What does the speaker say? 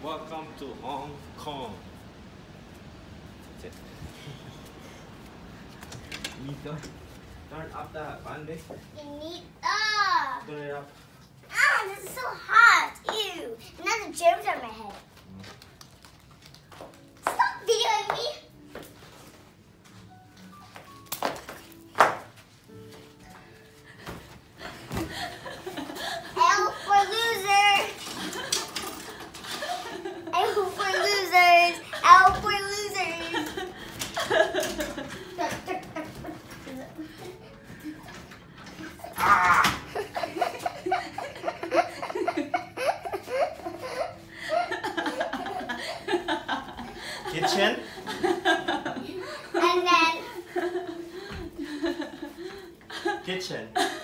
Welcome to Hong Kong. That's it. Turn up that bandit. Turn it up. Ah, this is so hot. Ew. And now the germs are on my head. Stop videoing me. L for losers. L for losers. L for losers. Ah! Kitchen. And then Kitchen.